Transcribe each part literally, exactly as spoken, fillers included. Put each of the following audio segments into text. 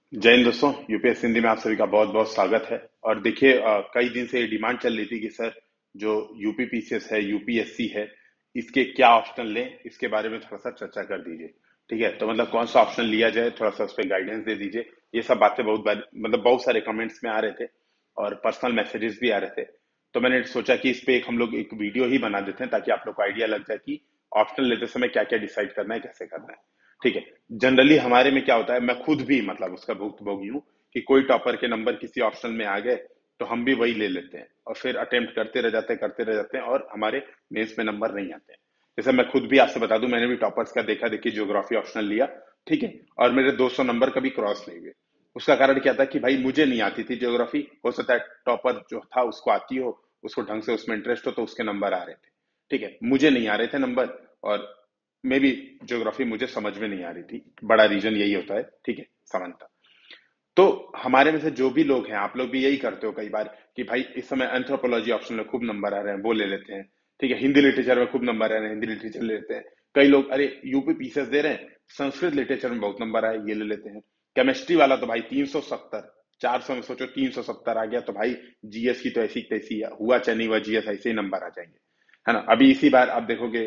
जय हिंद दोस्तों। यूपीएससी हिंदी में आप सभी का बहुत बहुत स्वागत है। और देखिए, अ, कई दिन से डिमांड चल रही थी कि सर, जो यूपी पीसीएस है, यूपीएससी है, इसके क्या ऑप्शन लें, इसके बारे में थोड़ा सा चर्चा कर दीजिए। ठीक है, तो मतलब कौन सा ऑप्शन लिया जाए, थोड़ा सा उस पर गाइडेंस दे दीजिए। ये सब बातें बहुत बार मतलब बहुत सारे कमेंट्स में आ रहे थे और पर्सनल मैसेजेस भी आ रहे थे। तो मैंने सोचा कि इस पे एक हम लोग एक वीडियो ही बना देते हैं, ताकि आप लोग को आइडिया लग जाए कि ऑप्शन लेते समय क्या क्या डिसाइड करना है, कैसे करना है। ठीक है। जनरली हमारे में क्या होता है, मैं खुद भी मतलब उसका भुक्तभोगी हूँ कि कोई टॉपर के नंबर किसी ऑप्शन में आ गए तो हम भी वही ले लेते हैं और फिर अटेम्प्ट करते रह जाते हैं करते रह जाते हैं और हमारे मेंस में नंबर नहीं आते हैं। जैसे मैं खुद भी आपसे बता दूं, मैंने भी टॉपर्स का देखा देखी ज्योग्राफी ऑप्शनल लिया। ठीक है। और मेरे दो सौ नंबर कभी क्रॉस नहीं हुए। उसका कारण क्या था कि भाई मुझे नहीं आती थी ज्योग्राफी। हो सकता है टॉपर जो था उसको आती हो, उसको ढंग से उसमें इंटरेस्ट हो, तो उसके नंबर आ रहे थे। ठीक है, मुझे नहीं आ रहे थे नंबर। और मे भी ज्योग्राफी मुझे समझ में नहीं आ रही थी। बड़ा रीजन यही होता है। ठीक है, समानता। तो हमारे में से जो भी लोग हैं, आप लोग भी यही करते हो कई बार कि भाई इस समय एंथ्रोपोलॉजी ऑप्शन में खूब नंबर आ रहे हैं, वो ले लेते हैं। ठीक है, हिंदी लिटरेचर में खूब नंबर आ रहे हैं, हिंदी लिटरेचर ले लेते हैं। कई लोग अरे यूपी पीसीएस दे रहे हैं, संस्कृत लिटरेचर में बहुत नंबर आए, ये ले लेते हैं। केमिस्ट्री वाला तो भाई तीन सौ सत्तर, चार सौ में सोचो तीन सौ सत्तर आ गया तो भाई जीएस की तो ऐसी तैसी है, हुआ चाहे नहीं हुआ जीएस ऐसे ही नंबर आ जाएंगे। है ना। अभी इसी बार आप देखोगे,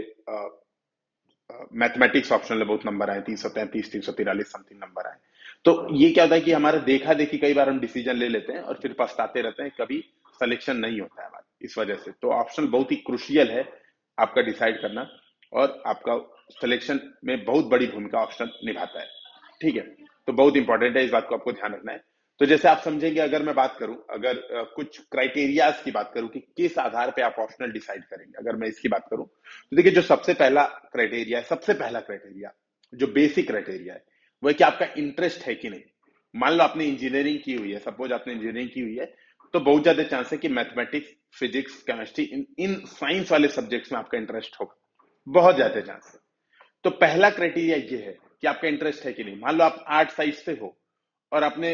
मैथमेटिक्स ऑप्शन में बहुत नंबर आए, तीन सौ तैंतीस, तीन सौ तिरालीस समथिंग नंबर आए। तो ये क्या होता है कि हमारा देखा देखी कई बार हम डिसीजन ले लेते हैं और फिर पछताते रहते हैं, कभी सिलेक्शन नहीं होता है हमारा इस वजह से। तो ऑप्शन बहुत ही क्रुशियल है आपका डिसाइड करना, और आपका सिलेक्शन में बहुत बड़ी भूमिका ऑप्शन निभाता है। ठीक है। तो बहुत इंपॉर्टेंट है, इस बात को आपको ध्यान रखना है। तो जैसे आप समझेंगे, अगर मैं बात करूं, अगर अ, कुछ क्राइटेरियाज की बात करूं कि किस आधार पे आप ऑप्शनल डिसाइड करेंगे, अगर मैं इसकी बात करूं, तो देखिए, जो सबसे पहला क्राइटेरिया है, सबसे पहला क्राइटेरिया, जो बेसिक क्राइटेरिया है, वो है कि आपका इंटरेस्ट है कि नहीं। मान लो आपने इंजीनियरिंग की हुई है, सपोज आपने इंजीनियरिंग की हुई है, तो बहुत ज्यादा चांस है कि मैथमेटिक्स, फिजिक्स, केमिस्ट्री, इन इन साइंस वाले सब्जेक्ट्स में आपका इंटरेस्ट होगा। बहुत ज्यादा चांस है। तो पहला क्राइटेरिया ये है कि आपका इंटरेस्ट है कि नहीं। मान लो आप आर्ट साइड से हो और आपने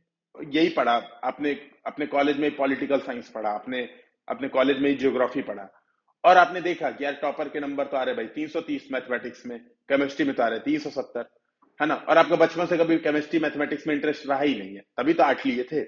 यही पढ़ा, आपने अपने कॉलेज में पॉलिटिकल साइंस पढ़ा, आपने अपने कॉलेज में ज्योग्राफी पढ़ा, और आपने देखा कि यार टॉपर के नंबर तो आ रहे भाई तीन सौ तीस मैथमेटिक्स में, केमिस्ट्री में तो आ रहे तीन सौ सत्तर। है ना। और आपका बचपन से कभी केमिस्ट्री मैथमेटिक्स में इंटरेस्ट रहा ही नहीं है, तभी तो आर्ट लिए थे।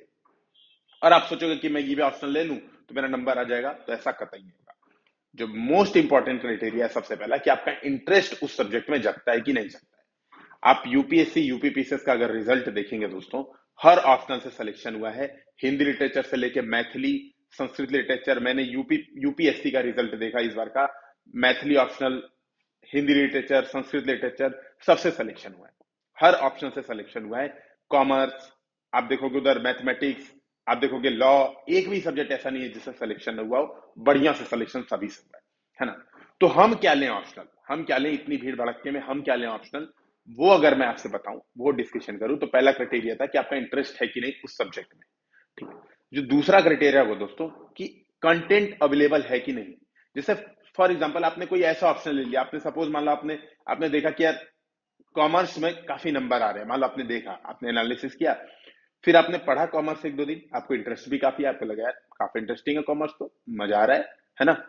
और आप सोचोगे कि मैं ये भी ऑप्शन ले लूं तो मेरा नंबर आ जाएगा, तो ऐसा कतई नहीं होगा। जो मोस्ट इंपॉर्टेंट क्राइटेरिया है सबसे पहला, कि आपका इंटरेस्ट उस सब्जेक्ट में जगता है कि नहीं जगता है। आप यूपीएससी यूपीपीसीएस का अगर रिजल्ट देखेंगे दोस्तों, हर ऑप्शन से सिलेक्शन हुआ है। हिंदी लिटरेचर से लेके मैथिली, संस्कृत लिटरेचर, मैंने यूपी यूपीएससी का रिजल्ट देखा इस बार का, Maithili optional, Hindi literature, Sanskrit literature, सबसे सिलेक्शन हुआ है। हर ऑप्शन से सिलेक्शन हुआ है। कॉमर्स, आप देखोगे उधर मैथमेटिक्स, आप देखोगे लॉ, एक भी सब्जेक्ट ऐसा नहीं है जिससे सिलेक्शन न हुआ हो। बढ़िया से सिलेक्शन सभी से हुआ है है ना। तो हम क्या लें ऑप्शनल, हम क्या लें इतनी भीड़ भड़के में, हम क्या लें ऑप्शनल, वो अगर मैं आपसे बताऊं, वो डिस्कशन करूं, तो पहला क्राइटेरिया था कि आपका इंटरेस्ट है कि नहीं उस सब्जेक्ट में। ठीक है। जो दूसरा क्राइटेरिया वो दोस्तों, कि कंटेंट अवेलेबल है कि नहीं। जैसे फॉर एग्जांपल आपने कोई ऐसा ऑप्शन ले लिया, आपने सपोज मान लो आपने आपने देखा कि यार कॉमर्स में काफी नंबर आ रहे हैं, मान लो आपने देखा, आपने एनालिसिस किया, फिर आपने पढ़ा कॉमर्स एक दो दिन, आपको इंटरेस्ट भी काफी है, आपको लगा यार काफी इंटरेस्टिंग है कॉमर्स, तो मजा आ रहा है है ना।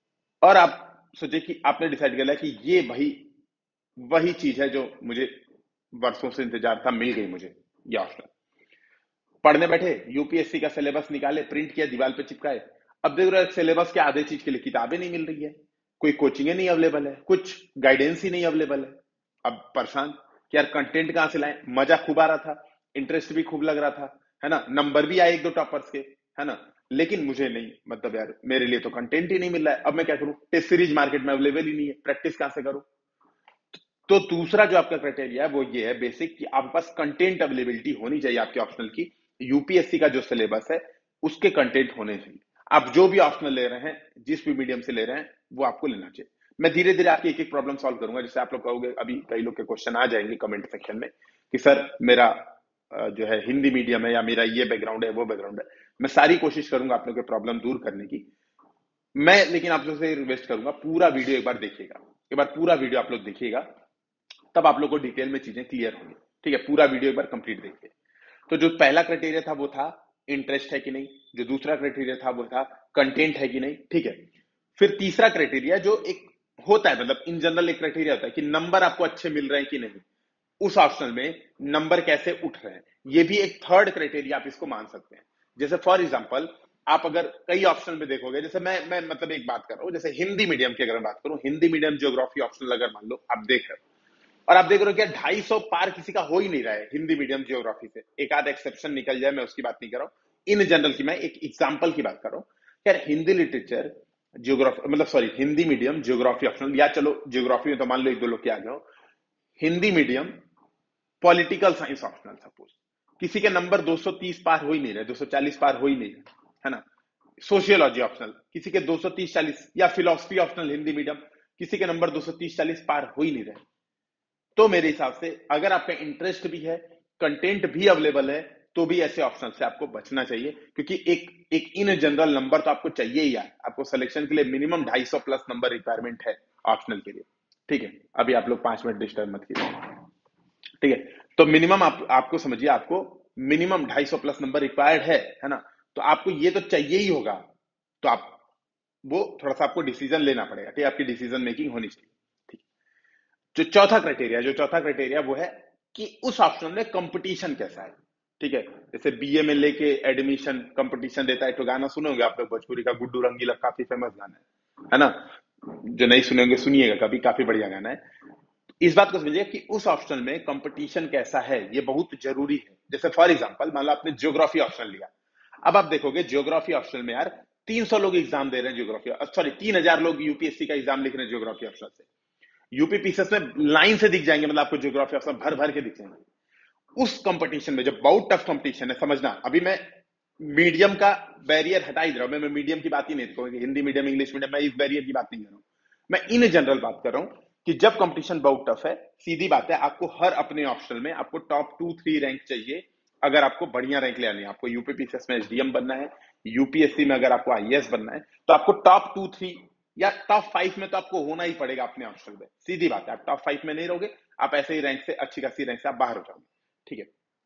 और आप सोचे कि आपने डिसाइड कर लिया कि ये भाई वही चीज है जो मुझे वर्षों से इंतजार था, मिल गई मुझे ये ऑप्शन। पढ़ने बैठे, यूपीएससी का सिलेबस निकाले, प्रिंट किया, दीवार पे चिपकाए। अब देख रहे हो सिलेबस के आधे चीज के लिए किताबें नहीं मिल रही है, कोई कोचिंग नहीं अवेलेबल है, कुछ गाइडेंस ही नहीं अवेलेबल है। अब परेशान कि यार कंटेंट कहां से लाएं। मजा खूब आ रहा था, इंटरेस्ट भी खूब लग रहा था, है ना, नंबर भी आए एक दो टॉपर्स के, है ना, लेकिन मुझे नहीं, मतलब यार मेरे लिए तो कंटेंट ही नहीं मिल रहा है। अब मैं क्या करूं, टेस्ट सीरीज मार्केट में अवेलेबल ही नहीं है, प्रैक्टिस कहां से करूं। तो दूसरा जो आपका क्राइटेरिया है वो ये है बेसिक, कि आपके पास कंटेंट अवेलेबिलिटी होनी चाहिए आपके ऑप्शनल की। यूपीएससी का जो सिलेबस है उसके कंटेंट होने चाहिए। आप जो भी ऑप्शनल ले रहे हैं, जिस भी मीडियम से ले रहे हैं, वो आपको लेना चाहिए। मैं धीरे धीरे आपकी एक एक प्रॉब्लम सॉल्व करूंगा। जैसे आप लोग कहोगे, अभी कई लोग के क्वेश्चन आ जाएंगे कमेंट सेक्शन में कि सर मेरा अ, जो है हिंदी मीडियम है, या मेरा ये बैकग्राउंड है, वो बैकग्राउंड है। मैं सारी कोशिश करूंगा आप लोग के प्रॉब्लम दूर करने की। मैं लेकिन आप लोग से रिक्वेस्ट करूंगा, पूरा वीडियो एक बार देखिएगा, एक बार पूरा वीडियो आप लोग देखिएगा, तब आप लोग को डिटेल में चीजें क्लियर होंगी। ठीक है, पूरा वीडियो एक बार कंप्लीट देखिए। तो जो पहला क्राइटेरिया था वो था इंटरेस्ट है कि नहीं। जो दूसरा क्राइटेरिया था वो था कंटेंट है कि नहीं। ठीक है। फिर तीसरा क्राइटेरिया जो एक होता है, मतलब इन जनरल एक क्राइटेरिया होता है कि नंबर आपको अच्छे मिल रहे हैं कि नहीं। उस ऑप्शनल में नंबर कैसे उठ रहे हैं, ये भी एक थर्ड क्राइटेरिया आप इसको मान सकते हैं। जैसे फॉर एग्जांपल आप अगर कई ऑप्शन में देखोगे, जैसे मैं मैं मतलब एक बात कर रहा हूं, जैसे हिंदी मीडियम की अगर मैं बात करूं, हिंदी मीडियम ज्योग्राफी ऑप्शनल अगर मान लो आप देख रहे हो, और आप देख रहे हो कि ढाई सौ पार किसी का हो ही नहीं रहा है हिंदी मीडियम ज्योग्राफी से, एक आध एक्सेप्शन निकल जाए, मैं उसकी बात नहीं कर रहा हूं, इन जनरल की मैं एक एग्जाम्पल की बात कर रहा हूं। यार हिंदी लिटरेचर ज्योग्राफी मतलब sorry Hindi medium geography optional, या चलो ज्योग्राफी में तो मान लो एक दो लोग के आ गए, Hindi medium political science optional, suppose किसी के नंबर दो सौ तीस पार हो ही नहीं रहे, दो सौ चालीस पार हो ही नहीं रहे, है ना। सोशियोलॉजी ऑप्शनल किसी के दो सौ तीस चालीस, या फिलोसफी ऑप्शनल हिंदी मीडियम किसी के नंबर दो सौ तीस चालीस पार हो ही नहीं रहे। तो मेरे हिसाब से अगर आपका इंटरेस्ट भी है, कंटेंट भी अवेलेबल है, तो भी ऐसे ऑप्शन से आपको बचना चाहिए, क्योंकि एक एक इन जनरल नंबर तो आपको चाहिए ही यार, आपको सिलेक्शन के लिए मिनिमम ढाई सौ प्लस नंबर रिक्वायरमेंट है ऑप्शनल के लिए। ठीक है, अभी आप लोग पांच मिनट डिस्टर्ब मत कीजिए। ठीक है, तो मिनिमम आप आपको समझिए, आपको मिनिमम ढाई सौ प्लस नंबर रिक्वायर्ड है है ना, तो आपको ये तो चाहिए ही होगा, तो आप वो थोड़ा सा आपको डिसीजन लेना पड़ेगा, ठीक है, आपकी डिसीजन मेकिंग होनी चाहिए। ठीक, जो चौथा क्राइटेरिया जो चौथा क्राइटेरिया वो है कि उस ऑप्शन में कंपटीशन कैसा है। ठीक है, जैसे बीए में लेके एडमिशन कंपटीशन देता है, तो गाना सुने होंगे आप लोग, भोजपुरी का गुड्डू रंगीला, काफी फेमस गाना है है ना, जो नहीं सुने होंगे सुनिएगा कभी, काफी बढ़िया गाना है। इस बात को समझिए कि उस ऑप्शन में कंपटीशन कैसा है, ये बहुत जरूरी है। जैसे फॉर एग्जांपल मान लो आपने ज्योग्राफी ऑप्शन लिया, अब आप देखोगे ज्योग्राफी ऑप्शन में यार तीन सौ लोग एग्जाम दे रहे हैं ज्योग्राफी, सॉरी तीन हजार लोग यूपीएससी का एग्जाम लिख रहे हैं ज्योग्राफी ऑप्शन से, यूपी पीसीएस में लाइन से दिख जाएंगे, मतलब आपको ज्योग्राफी ऑप्शन भर भर के दिख जाएंगे। उस कंपटीशन में जब बहुत टफ कंपटीशन है, समझना अभी मैं मीडियम का बैरियर हटा ही दे रहा हूं, मैं मीडियम की बात ही नहीं करूंगी, हिंदी मीडियम इंग्लिश मीडियम, मैं इस बैरियर की बात नहीं कर रहा हूं, मैं इन जनरल बात कर रहा हूं कि जब कंपटीशन बहुत टफ है, सीधी बात है, आपको हर अपने ऑप्शनल में आपको टॉप टू थ्री रैंक चाहिए। अगर आपको बढ़िया रैंक लेनी है, आपको यूपी पीसीएस में एसडीएम बनना है, यूपीएससी में अगर आपको आईएएस बनना है, तो आपको टॉप टू थ्री या टॉप फाइव में तो आपको होना ही पड़ेगा अपने ऑप्शनल में, सीधी बात है। आप टॉप फाइव में नहीं रहोगे, आप ऐसे ही रैंक से, अच्छी खासी रैंक से आप बाहर हो जाओगे। ठीक है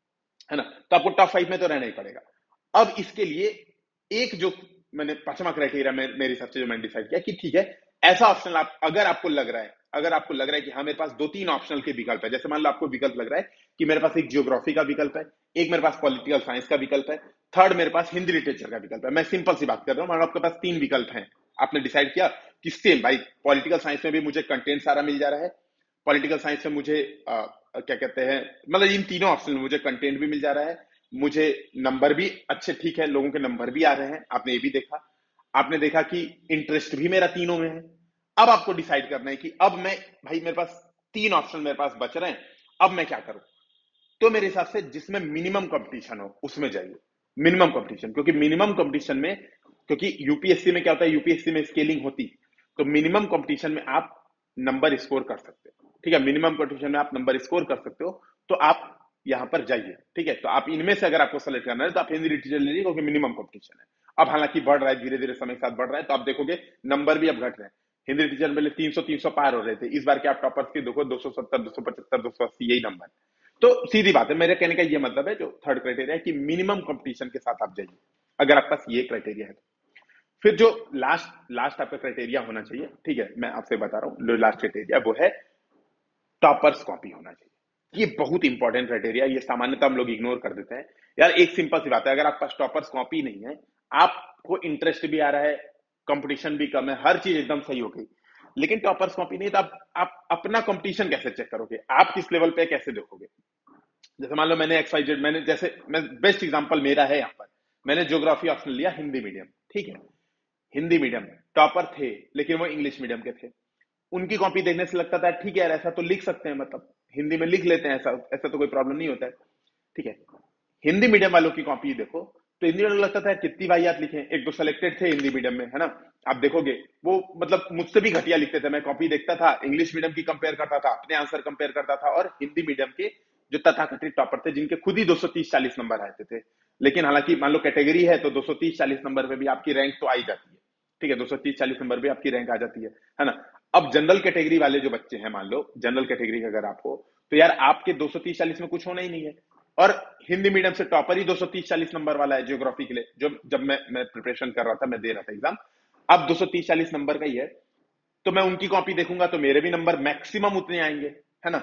है ना, तो आपको टॉप फाइव में तो रहना ही पड़ेगा। अब इसके लिए एक जो मैंने पांचवा क्राइटेरिया में मेरे हिसाब से जो मैंने डिसाइड किया कि ठीक है, ऐसा ऑप्शन आप अगर आपको लग रहा है, अगर आपको लग रहा है कि हाँ मेरे पास दो तीन ऑप्शनल के विकल्प है, जैसे मान लो आपको विकल्प लग रहा है कि मेरे पास एक जियोग्राफी का विकल्प है, एक मेरे पास पॉलिटिकल साइंस का विकल्प है, थर्ड मेरे पास हिंदी लिटरेचर का विकल्प है, मैं सिंपल सी बात कर रहा हूं, मान लो आपके पास तीन विकल्प हैं, आपने डिसाइड किया कि सेम भाई पॉलिटिकल साइंस में भी मुझे कंटेंट सारा मिल जा रहा है, पॉलिटिकल साइंस में मुझे आ, क्या कहते हैं, मतलब इन तीनों ऑप्शन में मुझे कंटेंट भी मिल जा रहा है, मुझे नंबर भी अच्छे ठीक है, लोगों के नंबर भी आ रहे हैं, आपने ये भी देखा, आपने देखा कि इंटरेस्ट भी मेरा तीनों में है। अब आपको डिसाइड करना है कि अब मैं, भाई मेरे पास तीन ऑप्शन मेरे पास बच रहे हैं, अब मैं क्या करूं। तो मेरे हिसाब से जिसमें मिनिमम कंपटीशन हो उसमें जाइए, मिनिमम कंपटीशन, क्योंकि मिनिमम कंपटीशन में, क्योंकि यूपीएससी में क्या होता है, यूपीएससी में स्केलिंग होती, तो मिनिमम कंपटीशन में आप नंबर स्कोर कर सकते हो। ठीक है, मिनिमम कंपटीशन में आप नंबर स्कोर कर सकते हो, तो आप यहां पर जाइए। ठीक है, तो आप इनमें से अगर आपको सेलेक्ट करना है तो आप हिंदी लिटरेचर ले लीजिए, क्योंकि मिनिमम कंपटीशन है। अब हालांकि बढ़ रहा है, धीरे धीरे समय के साथ बढ़ रहा है, तो आप देखोगे नंबर भी अब घट रहे हैं, हिंदी लिटरेचर में तीन सौ तीन सौ पार हो रहे थे, इस बार के आप टॉपर्स की देखो दो सौ सत्तर दो सौ पचहत्तर दो सौ अस्सी यही नंबर। तो सीधी बात है, मेरे कहने का ये मतलब है, जो थर्ड क्राइटेरिया है कि मिनिमम कंपटीशन के साथ आप जाइए, अगर आपके पास ये क्राइटेरिया है। फिर जो लास्ट लास्ट आपका क्राइटेरिया होना चाहिए, ठीक है, मैं आपसे बता रहा हूं, जो लास्ट क्राइटेरिया वो है टॉपर्स कॉपी होना चाहिए। ये बहुत इंपॉर्टेंट क्राइटेरिया, ये सामान्यतः हम लोग इग्नोर कर देते हैं यार। एक सिंपल सी बात है, अगर आपके पास टॉपर्स कॉपी नहीं है, आपको इंटरेस्ट भी आ रहा है, कंपटीशन भी कम है, हर चीज एकदम सही हो गई, लेकिन टॉपर्स कॉपी नहीं, तो आप, आप अपना कंपटीशन कैसे चेक करोगे, आप किस लेवल पे कैसे देखोगे। जैसे मान लो मैंने एक्स वाई जेड, मैंने जैसे, मैं बेस्ट एग्जांपल मेरा है यहाँ पर, मैंने ज्योग्राफी ऑप्शन लिया हिंदी मीडियम, ठीक है, हिंदी मीडियम टॉपर थे, लेकिन वो इंग्लिश मीडियम के थे, उनकी कॉपी देखने से लगता था ठीक है यार, ऐसा तो लिख सकते हैं, मतलब हिंदी में लिख लेते हैं, ऐसा ऐसा तो कोई प्रॉब्लम नहीं होता है। ठीक है, हिंदी मीडियम वालों की कॉपी देखो तो हिंदी वालों को लगता था कितनी वाहियात लिखे, एक दो सेलेक्टेड थे हिंदी मीडियम में, है ना, आप देखोगे वो मतलब मुझसे भी घटिया लिखते थे, मैं कॉपी देखता था, इंग्लिश मीडियम की कंपेयर करता था, अपने आंसर कंपेयर करता था, और हिंदी मीडियम के जो तथाकथित टॉपर थे, जिनके खुद ही दो सौ तीस चालीस नंबर आते थे, लेकिन हालांकि मान लो कैटेगरी है तो दो सौ तीस चालीस नंबर पे भी आपकी रैंक तो आई जाती है। ठीक है, दो सौ तीस चालीस नंबर भी आपकी रैंक आ जाती है है ना। अब जनरल कैटेगरी वाले जो बच्चे हैं, मान लो जनरल कैटेगरी का अगर आप हो, तो यार आपके दो सौ तीस चालीस में कुछ होना ही नहीं है, और हिंदी मीडियम से टॉपर ही दो सौ तीस चालीस नंबर वाला है ज्योग्राफी के लिए, जो जब मैं मैं प्रिपरेशन कर रहा था, मैं दे रहा था एग्जाम, अब दो सौ तीस चालीस नंबर का ही है, तो मैं उनकी कॉपी देखूंगा तो मेरे भी नंबर मैक्सिमम उतने आएंगे, है ना।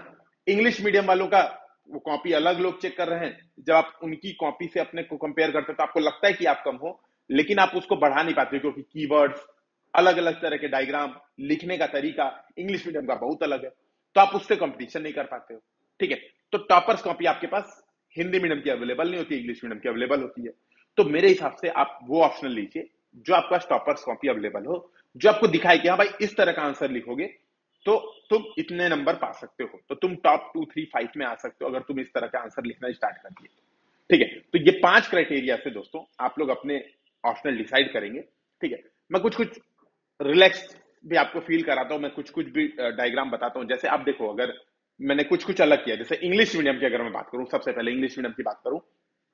इंग्लिश मीडियम वालों का वो कॉपी अलग लोग चेक कर रहे हैं, जब आप उनकी कॉपी से अपने को कंपेयर करते हो तो आपको लगता है कि आप कम हो, लेकिन आप उसको बढ़ा नहीं पाते क्योंकि कीवर्ड्स, अलग अलग तरह के डायग्राम, लिखने का तरीका इंग्लिश मीडियम का बहुत अलग है, तो आप उससे कंपटीशन नहीं कर पाते हो। ठीक है, तो टॉपर्स कॉपी आपके पास हिंदी मीडियम की अवेलेबल नहीं होती, इंग्लिश मीडियम की अवेलेबल होती है। तो मेरे हिसाब से आप वो ऑप्शनल लीजिए जो आपके पास टॉपर्स कॉपी अवेलेबल हो, जो आपको दिखाए कि हाँ भाई इस तरह का आंसर लिखोगे तो तुम इतने नंबर पा सकते हो, तो तुम टॉप टू थ्री फाइव में आ सकते हो अगर तुम इस तरह का आंसर लिखना स्टार्ट कर दिए। ठीक है, तो ये पांच क्राइटेरिया से दोस्तों आप लोग अपने ऑप्शनल डिसाइड करेंगे। ठीक है, मैं कुछ कुछ रिलैक्स भी आपको फील कराता हूं, मैं कुछ कुछ भी डायग्राम बताता हूं। जैसे आप देखो, अगर मैंने कुछ कुछ अलग किया, जैसे इंग्लिश मीडियम की अगर मैं बात करूं, सबसे पहले इंग्लिश मीडियम की बात करूं,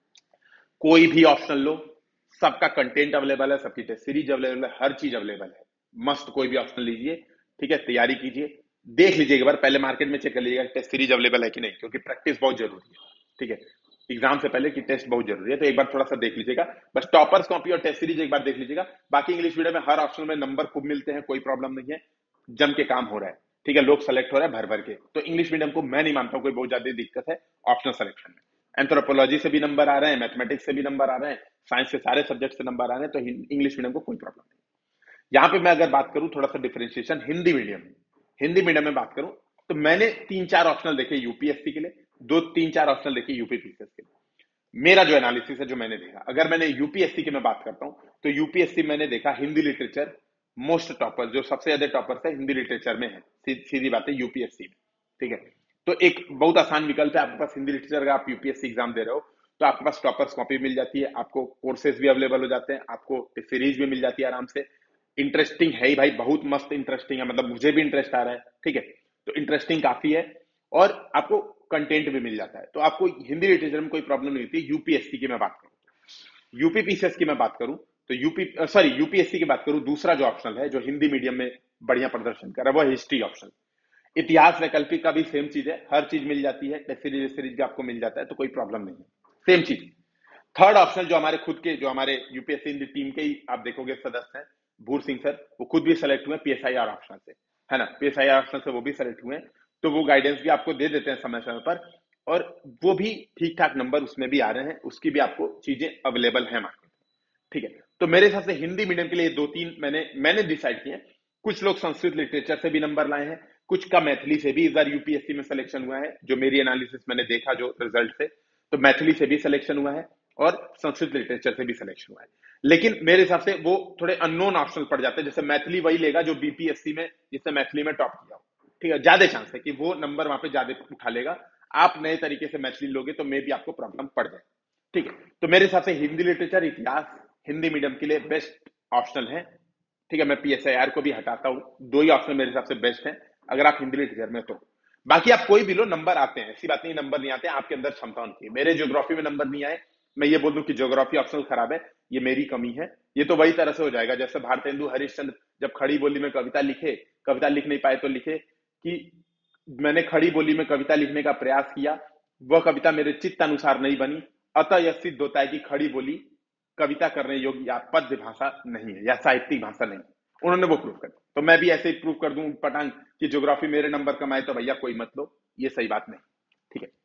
कोई भी ऑप्शनल लो, सबका कंटेंट अवेलेबल है, सबकी टेस्ट सीरीज अवेलेबल है, हर चीज अवेलेबल है, मस्त कोई भी ऑप्शनल लीजिए। ठीक है, तैयारी कीजिए, देख लीजिए एक बार, पहले मार्केट में चेक कर लीजिएगा टेस्ट सीरीज अवेलेबल है कि नहीं, क्योंकि प्रैक्टिस बहुत जरूरी है। ठीक है, एग्जाम से पहले की टेस्ट बहुत जरूरी है, तो एक बार थोड़ा सा देख लीजिएगा, बस टॉपर्स कॉपी और टेस्ट सीरीज एक बार देख लीजिएगा। बाकी इंग्लिश मीडियम में हर ऑप्शन में नंबर खूब मिलते हैं, कोई प्रॉब्लम नहीं है, जम के काम हो रहा है। ठीक है, लोग सेलेक्ट हो रहे हैं भर भर के, तो इंग्लिश मीडियम को मैं नहीं मानता हूं कोई बहुत ज्यादा दिक्कत है ऑप्शनल सिलेक्शन में। एंथ्रोपोलॉजी से भी नंबर आ रहे हैं, मैथमेटिक्स से भी नंबर आ रहे हैं, साइंस के सारे सब्जेक्ट से नंबर आ रहे हैं, तो इंग्लिश मीडियम को कोई प्रॉब्लम नहीं। यहाँ पे मैं अगर बात करूं थोड़ा सा डिफरेंशिएशन हिंदी मीडियम में, हिंदी मीडियम में बात करूं तो मैंने तीन चार ऑप्शनल देखे यूपीएससी के लिए, दो तीन चार ऑप्शनल देखे यूपीपीसीएस के लिए। मेरा जो एनालिसिस है, जो मैंने देखा, अगर मैंने यूपीएससी की मैं बात करता हूं तो यूपीएससी मैंने देखा हिंदी लिटरेचर मोस्ट टॉपर, जो सबसे ज्यादा टॉपर्स है हिंदी लिटरेचर में है, सी, सीधी बात है यूपीएससी में। ठीक है, तो एक बहुत आसान विकल्प है आपके पास हिंदी लिटरेचर, अगर आप यूपीएससी एग्जाम दे रहे हो तो आपके पास टॉपर्स कॉपी मिल जाती है, आपको कोर्सेज भी अवेलेबल हो जाते हैं, आपको सीरीज भी मिल जाती है आराम से। इंटरेस्टिंग है ही भाई, बहुत मस्त इंटरेस्टिंग है, मतलब मुझे भी इंटरेस्ट आ रहा है। ठीक है, तो इंटरेस्टिंग काफी है और आपको कंटेंट भी मिल जाता है, तो आपको हिंदी लिटरेचर में कोई प्रॉब्लम नहीं होती। यूपीएससी की मैं बात करूं, यूपीपीसीएस की मैं बात करूं तो यूपी सॉरी यूपीएससी की बात करूं, दूसरा जो ऑप्शनल है जो हिंदी मीडियम में बढ़िया प्रदर्शन कर रहा है वो हिस्ट्री ऑप्शन। इतिहास वैकल्पिक का भी सेम चीज है, हर चीज मिल जाती है, टेस्ट सीरीज सीरीज भी आपको मिल जाता है, तो कोई प्रॉब्लम नहीं है, सेम चीज। थर्ड ऑप्शन जो हमारे खुद के, जो हमारे यूपीएससी टीम के ही आप देखोगे सदस्य हैं, भूर सिंह सर, वो खुद भी सेलेक्ट हुए पीएसआईआर ऑप्शन से, है ना, पीएसआईआर ऑप्शन से वो भी सेलेक्ट हुए, तो वो गाइडेंस भी आपको दे देते हैं समय समय पर, और वो भी ठीक ठाक नंबर उसमें भी आ रहे हैं, उसकी भी आपको चीजें अवेलेबल है मार्केट। ठीक है, तो मेरे हिसाब से हिंदी मीडियम के लिए दो तीन मैंने मैंने डिसाइड किए। कुछ लोग संस्कृत लिटरेचर से भी नंबर लाए हैं, कुछ का मैथिली से भी इस बार यूपीएससी में सिलेक्शन हुआ है, जो मेरी एनालिसिस मैंने देखा जो रिजल्ट से, तो मैथिली से भी सिलेक्शन हुआ है और संस्कृत लिटरेचर से भी सिलेक्शन हुआ है। लेकिन मेरे हिसाब से वो थोड़े अननोन ऑप्शनल पड़ जाते हैं, जैसे मैथिली वही लेगा जो बीपीएससी में, जिसने मैथिली में टॉप किया हो। ठीक है, ज्यादा चांस है कि वो नंबर वहां पे ज्यादा उठा लेगा। आप नए तरीके से मैथिली लोगे तो मे भी आपको प्रॉब्लम पड़ जाए। ठीक है, तो मेरे हिसाब से हिंदी लिटरेचर, इतिहास हिंदी मीडियम के लिए बेस्ट ऑप्शनल है। ठीक है, मैं पीएसआईआर को भी हटाता हूं, दो ही ऑप्शन मेरे हिसाब से बेस्ट है अगर आप हिंदी लिटरेचर में, तो बाकी आप कोई भी लो, नंबर आते हैं, ऐसी बात नहीं नंबर नहीं आते, आपके अंदर क्षमता होनी। मेरे ज्योग्राफी में नंबर नहीं आए, मैं ये बोल दूं कि ज्योग्राफी ऑप्शनल खराब है, ये मेरी कमी है। ये तो वही तरह से हो जाएगा जैसे भारतेंदु हरिश्चंद्र जब खड़ी बोली में कविता लिखे, कविता लिख नहीं पाए तो लिखे कि मैंने खड़ी बोली में कविता लिखने का प्रयास किया, वह कविता मेरे चित्त अनुसार नहीं बनी, अतः यह सिद्ध होता है कि खड़ी बोली कविता करने योग्य या पद्य भाषा नहीं है या साहित्यिक भाषा नहीं। उन्होंने वो प्रूव कर, तो मैं भी ऐसे ही प्रूव कर दूं पटांग कि ज्योग्राफी मेरे नंबर कमाए तो भैया कोई मत लो, ये सही बात नहीं। ठीक है,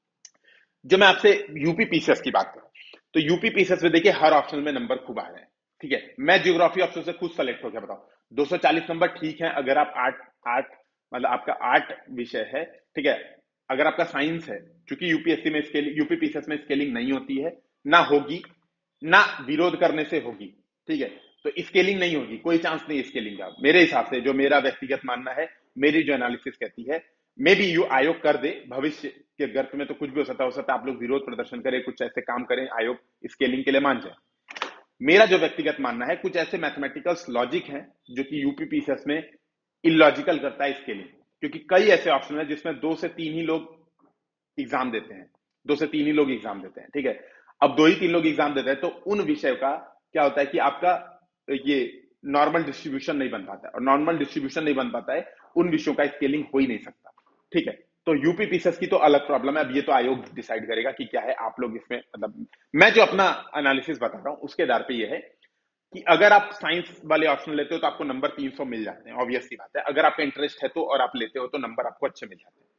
जो मैं आपसे यूपी पीसीएस की बात करूं तो यूपी पीसीएस में देखिए हर ऑप्शन में नंबर खूब आ रहे हैं। ठीक है, मैं ज्योग्राफी ऑप्शन से खुद सेलेक्ट हो गया, बताओ दो सौ चालीस नंबर ठीक है अगर आप आठ आठ मतलब आपका आठ विषय है। ठीक है, अगर आपका साइंस है, क्योंकि यूपीएससी में स्केलिंग, यूपी पीसीएस में स्केलिंग नहीं होती है, ना होगी, ना विरोध करने से होगी। ठीक है, तो स्केलिंग नहीं होगी, कोई चांस नहीं स्केलिंग का मेरे हिसाब से, जो मेरा व्यक्तिगत मानना है, मेरी जो एनालिसिस कहती है, मे बी यू आयोग कर दे भविष्य के गर्त में, तो कुछ भी हो सकता हो सकता है आप लोग विरोध प्रदर्शन करें, कुछ ऐसे काम करें, आयोग स्केलिंग के लिए मान जाए। मेरा जो व्यक्तिगत मानना है, कुछ ऐसे मैथमेटिकल लॉजिक है जो कि यूपी पीसीएस में इलॉजिकल करता है स्केलिंग, क्योंकि कई ऐसे ऑप्शन है जिसमें दो से तीन ही लोग एग्जाम देते हैं, दो से तीन ही लोग एग्जाम देते हैं। ठीक है, अब दो ही तीन लोग एग्जाम देते हैं तो उन विषय का क्या होता है कि आपका ये नॉर्मल डिस्ट्रीब्यूशन नहीं बन पाता है, और नॉर्मल डिस्ट्रीब्यूशन नहीं बन पाता है, उन विषयों का स्केलिंग हो ही नहीं सकता। ठीक है, तो यूपी पीसीएस की तो अलग प्रॉब्लम है, अब ये तो आयोग डिसाइड करेगा कि क्या है। आप लोग इसमें मतलब, मैं जो अपना एनालिसिस बता रहा हूं उसके आधार पे ये है कि अगर आप साइंस वाले ऑप्शन लेते हो तो आपको नंबर तीन सौ मिल जाते हैं, ऑब्वियस सी बात है, अगर आपका इंटरेस्ट है तो, और आप लेते हो तो नंबर आपको अच्छे मिल जाते हैं।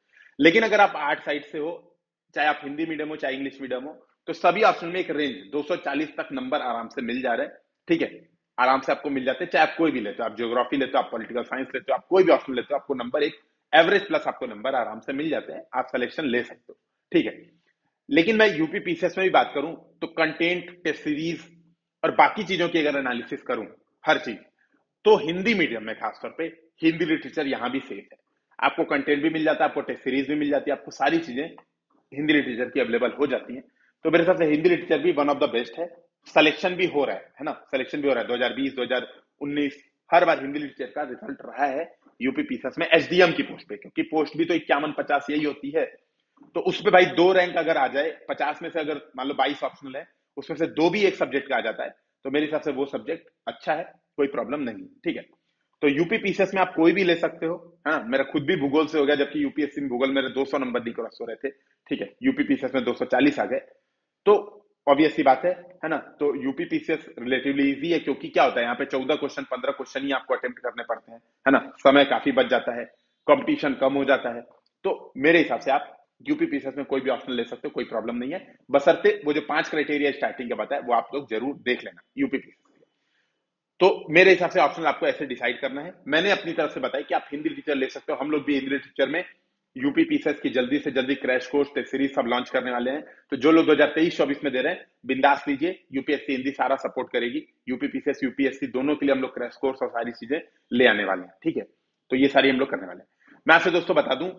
लेकिन अगर आप आर्ट साइड से हो, चाहे आप हिंदी मीडियम हो चाहे इंग्लिश मीडियम हो, तो सभी ऑप्शन में एक रेंज दो सौ चालीस तक नंबर आराम से मिल जा रहे हैं। ठीक है, आराम से आपको मिल जाते हैं, चाहे आप कोई भी लेते हो, आप ज्योग्राफी लेते हो, आप पॉलिटिकल साइंस लेते हो, आप कोई भी ऑप्शन लेते हो, आपको नंबर एक एवरेज प्लस आपको नंबर आराम से मिल जाते हैं, आप सिलेक्शन ले सकते हो। ठीक है, लेकिन मैं यूपी पीसीएस में भी बात करूं तो कंटेंट, टेस्ट सीरीज और बाकी चीजों की अगर एनालिसिस करूं, हर चीज, तो हिंदी मीडियम में खासतौर पे हिंदी लिटरेचर यहां भी सेफ है। आपको कंटेंट भी मिल जाता है, आपको टेस्ट सीरीज भी मिल जाती है, आपको सारी चीजें हिंदी लिटरेचर की अवेलेबल हो जाती है। तो मेरे हिसाब से हिंदी लिटरेचर भी वन ऑफ द बेस्ट है। सिलेक्शन भी हो रहा है है ना, सिलेक्शन भी हो रहा है दो हज़ार बीस दो हज़ार उन्नीस, हर बार हिंदी लिटरेचर का रिजल्ट रहा है यूपी पीसीएस में एसडीएम की पोस्ट पे, क्योंकि पोस्ट भी तो इक्यावन पचास यही होती है। तो उसपे भाई दो रैंक अगर आ जाए, पचास में से अगर मान लो बाईस ऑप्शनल है, उसमें से दो भी एक सब्जेक्ट का आ जाता है, तो मेरे हिसाब से वो सब्जेक्ट अच्छा है, कोई प्रॉब्लम नहीं। ठीक है, तो यूपी पीसीएस में आप कोई भी ले सकते हो। हाँ, मेरा खुद भी भूगोल से हो गया, जबकि यूपीएससी में भूगोल मेरे दो सौ नंबर नहीं क्रॉस हो रहे थे। ठीक है, यूपी पीसीएस में दो सौ चालीस आ गए, तो ऑब्वियस सी बात है है ना। तो यूपी पीसीएस रिलेटिवली इजी है, क्योंकि क्या होता है यहाँ पे चौदह क्वेश्चन पंद्रह क्वेश्चन ही आपको अटेम्प्ट करने पड़ते हैं, है ना, समय काफी बच जाता है, कंपटीशन कम हो जाता है। तो मेरे हिसाब से आप यूपी पीसीएस में कोई भी ऑप्शन ले सकते हो, कोई प्रॉब्लम नहीं है, बशर्ते वो जो पांच क्राइटेरिया स्टार्टिंग का बताया वो आप लोग जरूर देख लेना यूपी पीसीएस। तो मेरे हिसाब से ऑप्शन आपको ऐसे डिसाइड करना है। मैंने अपनी तरफ से बताया कि आप हिंदी लिटरेचर ले सकते हो, हम लोग भी हिंदी लिटरेचर में यूपी पीसीएस की जल्दी से जल्दी क्रैश कोर्स टेस्ट सीरीज सब लॉन्च करने वाले हैं। तो जो लोग दो हज़ार तेईस चौबीस में दे रहे हैं, बिंदास लीजिए, यूपीएससी हिंदी सारा सपोर्ट करेगी, यूपी पीसीएस यूपीएससी दोनों के लिए हम लोग क्रैश कोर्स और सारी चीजें ले आने वाले हैं। ठीक है, तो ये सारी हम लोग करने वाले हैं। मैं आपसे दोस्तों बता दूं,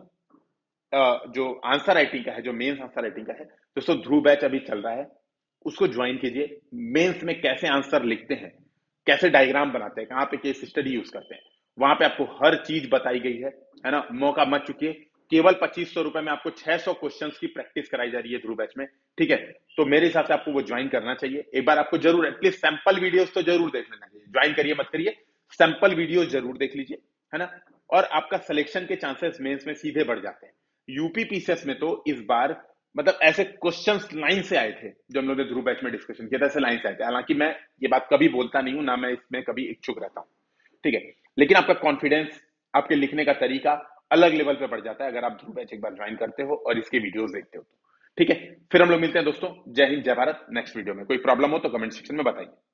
जो आंसर राइटिंग का है, जो मेंस आंसर राइटिंग का है दोस्तों, ध्रुव बैच अभी चल रहा है, उसको ज्वाइन कीजिए। मेंस में कैसे आंसर लिखते हैं, कैसे डायग्राम बनाते हैं, कहां पे केस स्टडी यूज करते हैं, वहां पे आपको हर चीज बताई गई है है ना। मौका मत चुकिए, केवल पच्चीस सौ रुपए में आपको छह सौ क्वेश्चन की प्रैक्टिस कराई जा रही है ध्रुव बैच में। ठीक है, तो मेरे हिसाब से आपको वो ज्वाइन करना चाहिए। एक बार आपको जरूर एटलीस्ट सैंपल वीडियोस तो जरूर देख लेना चाहिए, ज्वाइन करिए मत करिए, सैंपल वीडियो जरूर देख लीजिए, है ना। और आपका सिलेक्शन के चांसेस मेंस में सीधे बढ़ जाते हैं। यूपी पीसीएस में तो इस बार मतलब ऐसे क्वेश्चंस लाइन से आए थे, जो हम लोग ने ध्रुव बैच में डिस्कशन किया था, ऐसे लाइन से आए थे। हालांकि मैं ये बात कभी बोलता नहीं हूं, ना मैं इसमें कभी इच्छुक रहता हूं, ठीक है, लेकिन आपका कॉन्फिडेंस, आपके लिखने का तरीका अलग लेवल पे बढ़ जाता है अगर आप ध्रुव बैच एक बार ज्वाइन करते हो और इसके वीडियोस देखते हो तो। ठीक है, फिर हम लोग मिलते हैं दोस्तों। जय हिंद, जय भारत। नेक्स्ट वीडियो में कोई प्रॉब्लम हो तो कमेंट सेक्शन में बताइए।